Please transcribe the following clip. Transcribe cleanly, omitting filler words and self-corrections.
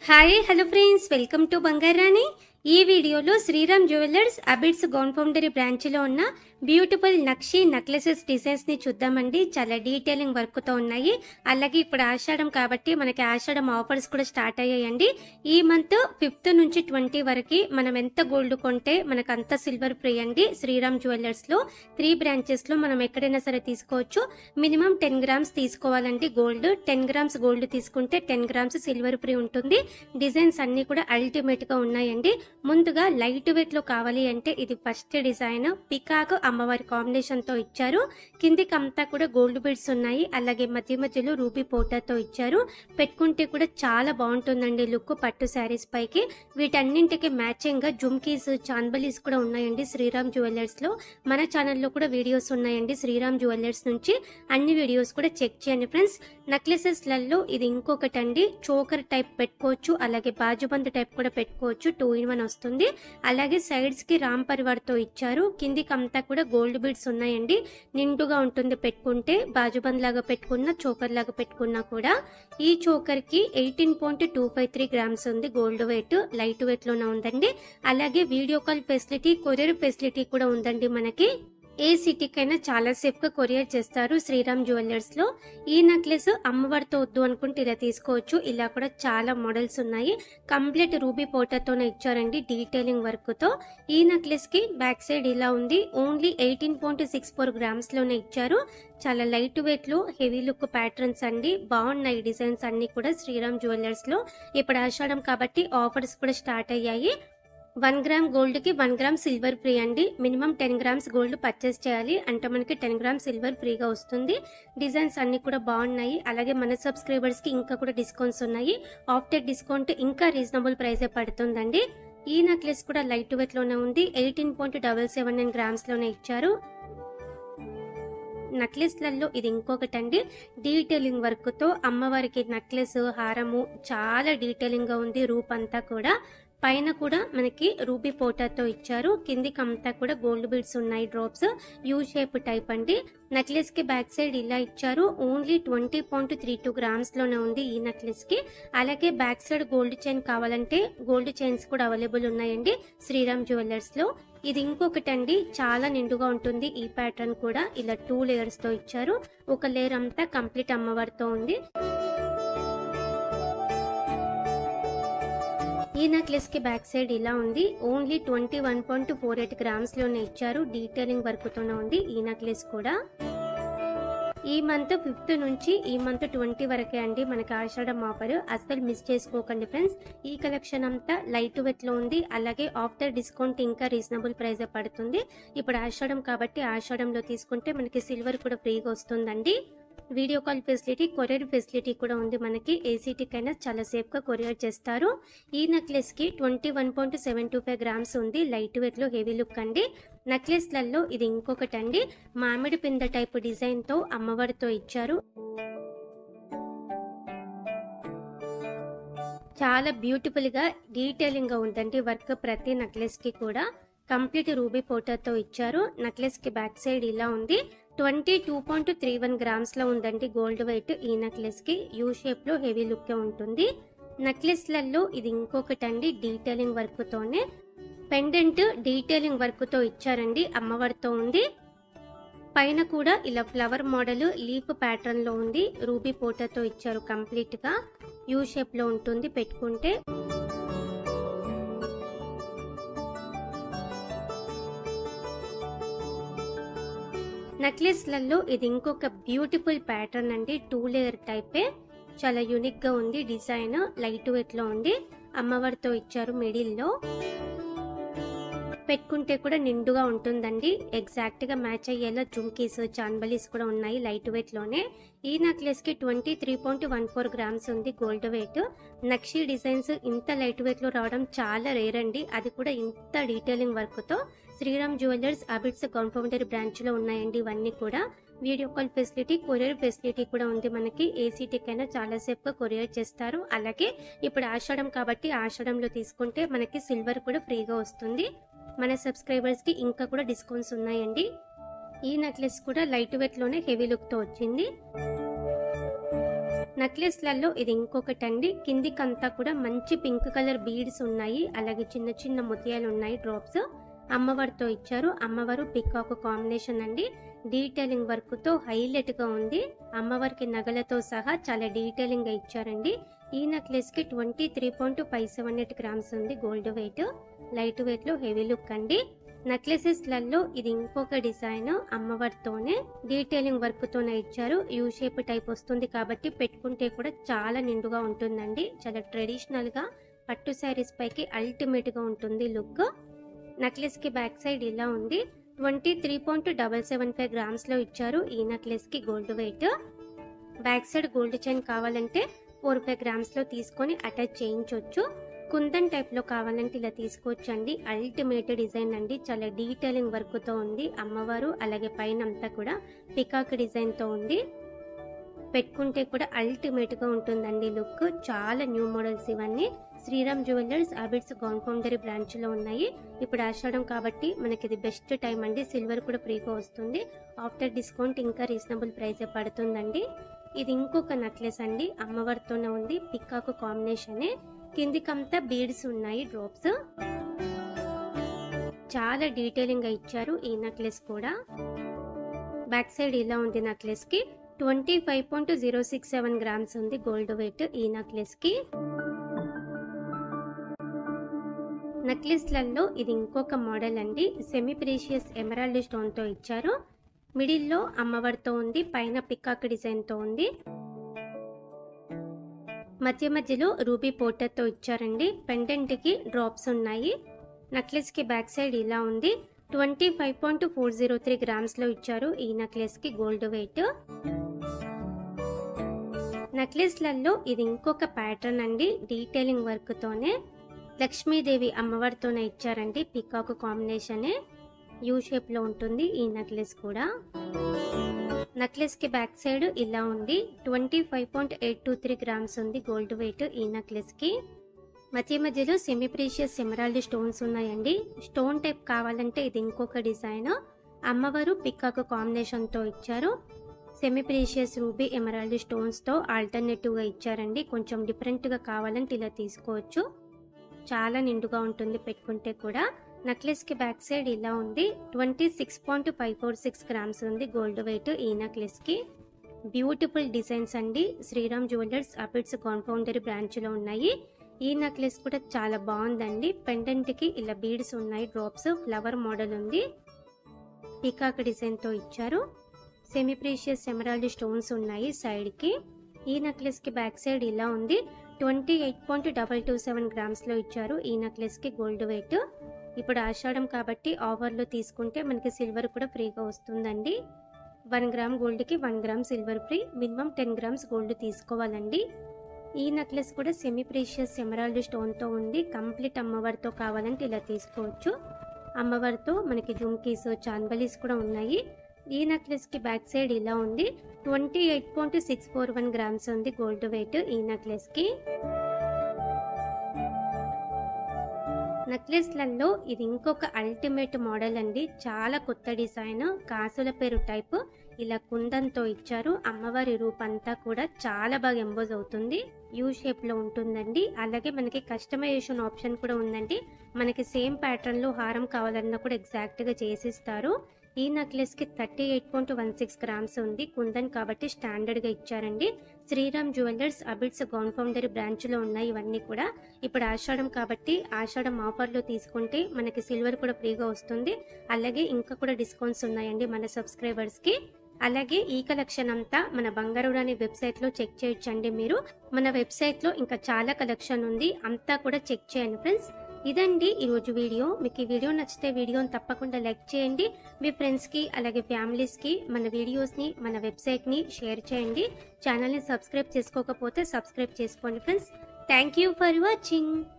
Hi hello friends, welcome to Bangarani. ఈ వీడియోలో Sriram jewellers Abids gown Foundry బ్రాంచ్లో ఉన్న బ్యూటిఫుల్ నక్షి నెక్లెసెస్ డిజైన్స్ని చూద్దామండి. చాలా డీటెయిలింగ్ వర్క్తో ఉన్నాయి. అలాగే ఇప్పుడు ఆషాఢం కాబట్టి మనకి ఆషాఢం ఆఫర్స్ కూడా స్టార్ట్ అయ్యాయండి. ఈ మంత్ 5th నుంచి 20 వరకు మనం ఎంత గోల్డ్ కొంటే మనకు అంత సిల్వర్ ఫ్రీ అండి. శ్రీరామ్ జ్యువెలర్స్లో 3 బ్రాంచెస్లో మనం ఎక్కడైనా సరే తీసుకోవచ్చు. మినిమం 10 గ్రామ్స్ తీసుకోవాలండి గోల్డ్. 10 గ్రామ్స్ గోల్డ్ తీసుకుంటే 10 గ్రామ్స్ సిల్వర్ ఫ్రీ ఉంటుంది. డిజైన్స్ అన్ని కూడా అల్టిమేట్గా ఉన్నాయండి. ముందుగా లైట్ వెయిట్ లో కావాలి అంటే ఇది ఫస్ట్ డిజైన్. పికాక్ అమ్మవారి కాంబినేషన్ తో ఇచ్చారు. కిందికి అంతా కూడా గోల్డ్ బీడ్స్ ఉన్నాయి. అలాగే మధ్య మధ్యలో రూబీ పోటాతో ఇచ్చారు. పెట్టుకుంటే కూడా చాలా బాగుంటుందండి లుక్ పట్టు శారీస్ పైకి. వీటన్నింటికి మ్యాచింగ్ గా జుమ్కీస్, చాన్బలీస్ కూడా ఉన్నాయండి శ్రీరామ్ జ్యువెలర్స్ లో. మన ఛానల్లో కూడా వీడియోస్ ఉన్నాయండి శ్రీరామ్ జ్యువెలర్స్ నుంచి. అన్ని వీడియోస్ కూడా చెక్ చేయండి ఫ్రెండ్స్. నెక్లెసెస్ లలో ఇది ఇంకొకటి అండి. చోకర్ టైప్ పెట్టుకోవచ్చు, అలాగే బాజుబంద్ టైప్ కూడా పెట్టుకోవచ్చు. 2 in 1 వస్తుంది. అలాగే సైడ్స్ కి రామ్ పరివార్ తో ఇచ్చారు. కిందికి అంతా కూడా గోల్డ్ బీడ్స్ ఉన్నాయండి. నిండుగా ఉంటుంది పెట్టుకుంటే. బాజుబంద్ లాగా పెట్టుకున్నా, చోకర్ లాగా పెట్టుకున్నా కూడా. ఈ చోకర్ కి 18.253 గ్రామ్స్ ఉంది గోల్డ్ వెయిట్. లైట్ వెయిట్ లోనే ఉందండి. అలాగే video call facility, courier facility కూడా ఉందండి మనకి. ఏ సిటీకైనా చాలా సేఫ్ గా కొరియర్ చేస్తారు శ్రీరామ్ జ్యువెలర్స్ లో. ఈ నెక్లెస్ అమ్మవారితో వద్దు అనుకుంటే ఇలా తీసుకోవచ్చు. ఇలా కూడా చాలా మోడల్స్ ఉన్నాయి. కంప్లీట్ రూబీ పోటాతోనే ఇచ్చారండి డీటెయిలింగ్ వర్క్ తో. ఈ నెక్లెస్ కి బ్యాక్ సైడ్ ఇలా ఉంది. ఓన్లీ 18.64 గ్రామ్స్ లోనే ఇచ్చారు. చాలా లైట్ వెయిట్ లో హెవీ లుక్ ప్యాటర్న్స్ అండి. బాగున్నాయి డిజైన్స్ అన్ని కూడా శ్రీరామ్ జ్యువెలర్స్ లో. ఇప్పుడు ఆషాఢం కాబట్టి ఆఫర్స్ కూడా స్టార్ట్ అయ్యాయి. 1 గ్రామ్ గోల్డ్ కి 1 గ్రామ్ సిల్వర్ ఫ్రీ అండి. మినిమం 10 గ్రామ్స్ గోల్డ్ పర్చేస్ చేయాలి అంటే మనకి 10 గ్రామ్ సిల్వర్ ఫ్రీగా వస్తుంది. డిజైన్స్ అన్ని కూడా బాగున్నాయి. అలాగే మన సబ్స్క్రైబర్స్ కి ఇంకా కూడా డిస్కౌంట్స్ ఉన్నాయి. ఆఫ్టర్ డిస్కౌంట్ ఇంకా రీజనబుల్ ప్రైసే పడుతుందండి. ఈ నెక్లెస్ కూడా లైట్ వెయిట్ లోనే ఉంది. 18.779 గ్రామ్స్ లోనే ఇచ్చారు. నెక్లెస్లలో ఇది ఇంకొకటి అండి. డీటెయిలింగ్ వర్క్ తో అమ్మవారికి నెక్లెస్, హారము చాలా డీటెయిలింగ్ గా ఉంది. రూపంతా కూడా పైన కూడా మనకి రూబీ పోటాతో ఇచ్చారు. కిందికి అంతా కూడా గోల్డ్ బీడ్స్ ఉన్నాయి. డ్రాప్స్ యూ షేప్ టైప్ అండి. నెక్లెస్ కి బ్యాక్ సైడ్ ఇలా ఇచ్చారు. ఓన్లీ 20.32 గ్రామ్స్ లోనే ఉంది ఈ నెక్లెస్ కి. అలాగే బ్యాక్ సైడ్ గోల్డ్ చైన్ కావాలంటే గోల్డ్ చైన్స్ కూడా అవైలబుల్ ఉన్నాయండి శ్రీరామ్ జ్యువెలర్స్ లో. ఇది ఇంకొకటి అండి. చాలా నిండుగా ఉంటుంది. ఈ ప్యాటర్న్ కూడా ఇలా 2 లేయర్స్ తో ఇచ్చారు. ఒక లేయర్ అంతా కంప్లీట్ అమ్మవారితో ఉంది. ఈ నెక్లెస్ కి బ్యాక్ సైడ్ ఇలా ఉంది. ఓన్లీ 21.48 గ్రామ్స్ లోనే ఇచ్చారు. డీటెయిలింగ్ వర్క్ తోనే ఉంది ఈ నెక్లెస్ కూడా. ఈ మంత్ 5th నుంచి ఈ మంత్ 20 వరకే అండి మనకి ఆషాఢం ఆఫర్. అస్సలు మిస్ చేసుకోకండి ఫ్రెండ్స్. ఈ కలెక్షన్ అంతా లైట్ వెయిట్ లో ఉంది. అలాగే ఆఫ్టర్ డిస్కౌంట్ ఇంకా రీజనబుల్ ప్రైస్ పడుతుంది. ఇప్పుడు ఆషాఢం కాబట్టి ఆషాఢంలో తీసుకుంటే మనకి సిల్వర్ కూడా ఫ్రీగా వస్తుందండి. Video call facility, courier facility కూడా ఉంది మనకి. ఏసీటీకైనా చాలా సేఫ్ గా కొరియర్ చేస్తారు. ఈ నెక్లెస్ కి 21.725 గ్రామ్స్ ఉంది. లైట్ వెయిట్ లో హెవీ లుక్ అండి. నెక్లెస్ లలో ఇది ఇంకొకటి అండి. మామిడి పింద టైప్ డిజైన్ తో అమ్మవారితో ఇచ్చారు. చాలా బ్యూటిఫుల్ గా డీటెయిలింగ్ గా ఉందండి వర్క్. ప్రతి నెక్లెస్ కి కూడా కంప్లీట్ రూబీ పోటాతో ఇచ్చారు. నెక్లెస్ కి బ్యాక్ సైడ్ ఇలా ఉంది. 22.31 గ్రామ్స్ లో ఉందండి గోల్డ్ వెయిట్. ఈ నెక్లెస్ కి యూ షేప్ లో హెవీ లుక్ ఉంటుంది. నెక్లెస్ లలో ఇది ఇంకొకటి అండి. డీటెయిలింగ్ వర్క్ తోనే పెండెంట్ డీటెయిలింగ్ వర్క్ తో ఇచ్చారండి. అమ్మవారితో ఉంది. పైన కూడా ఇలా ఫ్లవర్ మోడల్ లీఫ్ ప్యాటర్న్ లో ఉంది. రూబీ పోటాతో ఇచ్చారు. కంప్లీట్ గా యూ షేప్ లో ఉంటుంది పెట్టుకుంటే. నెక్లెస్ లలో ఇది ఇంకొక బ్యూటిఫుల్ ప్యాటర్న్ అండి. 2 లేయర్ టైపే. చాలా యూనిక్ గా ఉంది డిజైన్. లైట్ వెయిట్ లో ఉంది. అమ్మవారితో ఇచ్చారు మిడిల్ లో. పెట్టుకుంటే కూడా నిండుగా ఉంటుందండి. ఎగ్జాక్ట్ గా మ్యాచ్ అయ్యేలా జుమ్కీస్, చాన్బలీస్ కూడా ఉన్నాయి లైట్ వెయిట్ లోనే. ఈ నెక్లెస్ కి 23.14 గ్రామ్స్ ఉంది గోల్డ్ వెయిట్. నక్షి డిజైన్స్ ఇంత లైట్ వెయిట్ లో రావడం చాలా రేర్ అండి. అది కూడా ఇంత డీటెయిలింగ్ వర్క్ తో. Sriram jewellers Abids gown foundry branch లో ఉన్నాయండి ఇవన్నీ కూడా. Video call facility, courier facility కూడా ఉంది మనకి. ఏసీటీకైనా చాలా సేఫ్ గా కొరియర్ చేస్తారు. అలాగే ఇప్పుడు ఆషాఢం కాబట్టి ఆషాఢంలో తీసుకుంటే మనకి సిల్వర్ కూడా ఫ్రీగా వస్తుంది. మన సబ్స్క్రైబర్స్ కి ఇంకా కూడా డిస్కౌంట్స్ ఉన్నాయండి. ఈ నెక్లెస్ కూడా లైట్ వెయిట్ లోనే హెవీ లుక్ తో వచ్చింది. నెక్లెస్లలో ఇది ఇంకొకటండి. కిందికంతా కూడా మంచి పింక్ కలర్ బీడ్స్ ఉన్నాయి, అలాగే చిన్న చిన్న ముత్యాలు ఉన్నాయి, డ్రాప్స్ అమ్మవారితో ఇచ్చారు. అమ్మవారు పికాక్ కాంబినేషన్ అండి. డీటెయిలింగ్ వర్క్ తో హైలైట్ గా ఉంది. అమ్మవారికి నగలతో సహా చాలా డీటెయిలింగ్ గా ఇచ్చారండి. ఈ నెక్లెస్ కి 23.578 గ్రామ్స్ ఉంది గోల్డ్ వెయిట్. లైట్ వెయిట్ లో హెవీ లుక్ అండి. నెక్లెసెస్ లలో ఇది ఇంకొక డిజైన్. అమ్మవారితోనే డీటెయిలింగ్ వర్క్ తోనే ఇచ్చారు. యూ షేప్ టైప్ వస్తుంది కాబట్టి పెట్టుకుంటే కూడా చాలా నిండుగా ఉంటుందండి. చాలా ట్రెడిషనల్ గా పట్టు శారీస్ పైకి అల్టిమేట్ గా ఉంటుంది లుక్. నెక్లెస్ కి బ్యాక్ సైడ్ ఇలా ఉంది. 23.775 గ్రామ్స్ లో ఇచ్చారు. ఈ నెక్లెస్ కి gold weight. Back side gold chain కావాలంటే 4-5 గ్రామ్స్ లో తీసుకొని అటాచ్ చేయించవచ్చు. కుందన్ టైప్ లో కావాలంటే ఇలా తీసుకోవచ్చు అండి. అల్టిమేట్ డిజైన్ అండి. చాలా డీటెయిలింగ్ వర్క్ తో ఉంది. అమ్మవారు అలాగే పైన అంతా కూడా పికాక్ డిజైన్ తో ఉంది. పెట్టుకుంటే కూడా అల్టిమేట్ గా ఉంటుందండి లుక్. చాలా న్యూ మోడల్స్ ఇవన్నీ. Sriram jewellers Abids gown foundry branch లో ఉన్నాయి. ఇప్పుడు ఆషాఢం కాబట్టి మనకి ఇది బెస్ట్ టైం అండి. సిల్వర్ కూడా ఫ్రీగా వస్తుంది. ఆఫ్టర్ డిస్కౌంట్ ఇంకా రీజనబుల్ ప్రైస్ పడుతుందండి. ఇది ఇంకొక నెక్లెస్ అండి. అమ్మవారితోనే ఉంది. Peacock combination. కిందికంతా బీడ్స్ ఉన్నాయి, డ్రాప్స్. చాలా డీటెయిలింగ్ గా ఇచ్చారు ఈ నెక్లెస్ కూడా. బ్యాక్ సైడ్ ఇలా ఉంది. నెక్లెస్ కి 25.067 గ్రామ్స్ ఉంది గోల్డ్ వెయిట్ ఈ నెక్లెస్ కి. నెక్లెస్ లలో ఇది ఇంకొక మోడల్ అండి. సెమీ ప్రీషియస్ ఎమరాల్డ్ స్టోన్ తో ఇచ్చారు. మిడిల్ లో అమ్మవారితో ఉంది, పైన పికాక్ డిజైన్ తో ఉంది. మధ్య మధ్యలో రూబీ పోటర్ తో ఇచ్చారండి. పెండెంట్ కి డ్రాప్స్ ఉన్నాయి. నెక్లెస్ కి బ్యాక్ సైడ్ ఇలా ఉంది. 25.403 గ్రామ్స్ లో ఇచ్చారు ఈ నెక్లెస్ కి గోల్డ్ వెయిట్. నెక్లెస్ లలో ఇది ఇంకొక ప్యాటర్న్ అండి. డీటెయిలింగ్ వర్క్ తోనే లక్ష్మీదేవి అమ్మవారితోనే ఇచ్చారండి. Peacock combination. యూ షేప్ లో ఉంటుంది ఈ నెక్లెస్ కూడా. నెక్లెస్ కి బ్యాక్ సైడ్ ఇలా ఉంది. 25.823 గ్రామ్స్ ఉంది గోల్డ్ వెయిట్ ఈ నెక్లెస్ కి. మధ్య మధ్యలో సెమీ ప్రీషియస్ ఎమరాల్డ్ స్టోన్స్ ఉన్నాయండి. స్టోన్ టైప్ కావాలంటే ఇది ఇంకొక డిజైన్. అమ్మవారు పికాక్ కాంబినేషన్ తో ఇచ్చారు. Semi precious ruby emerald stones తో ఆల్టర్నేటివ్ గా ఇచ్చారండి. కొంచెం డిఫరెంట్ గా కావాలంటే ఇలా తీసుకోవచ్చు. చాలా నిండుగా ఉంటుంది పెట్టుకుంటే కూడా. నెక్లెస్ కి బ్యాక్ సైడ్ ఇలా ఉంది. 26.546 గ్రామ్స్ ఉంది గోల్డ్ వెయిట్ ఈ నెక్లెస్ కి. బ్యూటిఫుల్ డిజైన్స్ అండి. Sriram jewellers Abids gown foundry branch లో ఉన్నాయి. ఈ నెక్లెస్ కూడా చాలా బాగుందండి. పెండెంట్ కి ఇలా బీడ్స్ ఉన్నాయి, డ్రాప్స్, ఫ్లవర్ మోడల్ ఉంది. పికాక్ డిజైన్ తో ఇచ్చారు. సెమీ ప్రీషియస్ ఎమరాల్డ్ స్టోన్స్ ఉన్నాయి సైడ్ కి. ఈ నెక్లెస్ కి బ్యాక్ సైడ్ ఇలా ఉంది. 28.227 గ్రామ్స్ లో ఇచ్చారు ఈ నెక్లెస్ కి గోల్డ్ వెయిట్. ఇప్పుడు ఆషాఢం కాబట్టి ఆఫర్ లో తీసుకుంటే మనకి సిల్వర్ కూడా ఫ్రీగా వస్తుందండి. 1 గ్రామ్ గోల్డ్ కి 1 gram silver free. Minimum 10 grams gold తీసుకోవాలండి. ఈ నెక్లెస్ కూడా సెమీ ప్రీషియస్ ఎమరాల్డ్ స్టోన్ తో ఉంది. కంప్లీట్ అమ్మవారితో కావాలంటే ఇలా తీసుకోవచ్చు. అమ్మవారితో మనకి జుమ్కీస్, చాన్బలీస్ కూడా ఉన్నాయి. ఈ నెక్లెస్ కి బ్యాక్ సైడ్ ఇలా ఉంది. 28.641 గ్రామ్స్ ఉంది గోల్డ్ వెయిట్ ఈ నెక్లెస్ కి. నెక్లెస్ లలో ఇది ఇంకొక అల్టిమేట్ మోడల్ అండి. చాలా కొత్త డిజైన్. కాసుల పేరు టైప్ ఇలా కుందంతో ఇచ్చారు. అమ్మవారి రూపంతా కూడా చాలా బాగా ఎంబోజ్ అవుతుంది. యూ షేప్ లో ఉంటుందండి. అలాగే మనకి కస్టమైజేషన్ ఆప్షన్ కూడా ఉందండి. మనకి సేమ్ ప్యాటర్న్ లో హారం కావాలన్నా కూడా ఎగ్జాక్ట్ గా చేసిస్తారు. ఈ నెక్లెస్ కి 38.16 గ్రామ్స్ ఉంది. కుందన్ కాబట్టి స్టాండర్డ్ గా ఇచ్చారండి. Sriram jewellers Abids gown foundry branch లో ఉన్నాయి ఇవన్నీ కూడా. ఇప్పుడు ఆషాఢం కాబట్టి ఆషాఢం ఆఫర్ లో తీసుకుంటే మనకి సిల్వర్ కూడా ఫ్రీగా వస్తుంది. అలాగే ఇంకా కూడా డిస్కౌంట్స్ ఉన్నాయండి మన సబ్స్క్రైబర్స్ కి. అలాగే ఈ కలెక్షన్ అంతా మన బంగారు రాణి వెబ్సైట్ లో చెక్ చేయొచ్చండి మీరు. మన వెబ్సైట్ లో ఇంకా చాలా కలెక్షన్ ఉంది, అంతా కూడా చెక్ చేయండి ఫ్రెండ్స్. ఇదండి ఈరోజు వీడియో. మీకు ఈ వీడియో నచ్చితే వీడియోని తప్పకుండా లైక్ చేయండి. మీ ఫ్రెండ్స్కి అలాగే ఫ్యామిలీస్కి మన వీడియోస్ని, మన వెబ్సైట్ని షేర్ చేయండి. ఛానల్ని సబ్స్క్రైబ్ చేసుకోకపోతే సబ్స్క్రైబ్ చేసుకోండి friends. Thank you for watching.